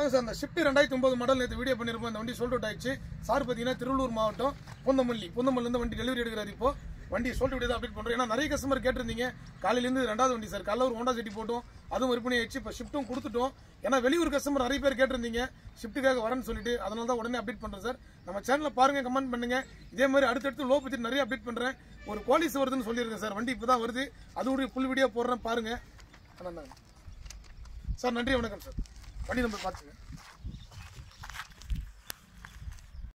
வணக்கம் சார். அந்த shift 2009 model நேற்று வீடியோ பண்ணிருப்போம். இந்த வண்டி சோல்ட் அவுட் ஆயிடுச்சு. சார் பார்த்தீங்கன்னா திருவள்ளூர் மாவட்டம் புந்தமல்லிருந்து வண்டி டெலிவரி எடுக்கிறாரு. இப்போ வண்டி சோல்ட் வீடியோ தான் அப்டேட் பண்றோம். ஏன்னா நிறைய கஸ்டமர் கேட்டிருந்தீங்க. காலையிலேருந்து 2வது வண்டி சார். காலைல ஒரு ஹோண்டா சிட்டி போட்டோம், அதுவும் விற்பனை ஆயிடுச்சு. இப்போ ஷிஃப்ட்டும் கொடுத்துட்டோம். ஏன்னா வெளியூர் கஸ்டமர் நிறைய பேர் கேட்டிருந்தீங்க ஷிஃப்ட்டுக்காக வரேன்னு சொல்லிட்டு, அதனால தான் உடனே அப்டேட் பண்றேன் சார். நம்ம சேனலை பாருங்க, கமெண்ட் பண்ணுங்க. இதே மாதிரி அடுத்தடுத்து லோ பட்ஜெட் நிறைய அப்டேட் பண்றேன். ஒரு குவாலிஸ் வருதுன்னு சொல்லியிருக்கேன் சார். வண்டி இப்பதான் வருது, அதோட ஃபுல் வீடியோ போடுறேன் பாருங்க சார். நன்றி, வணக்கம் சார். வண்டி நம்பர் பார்த்துங்க.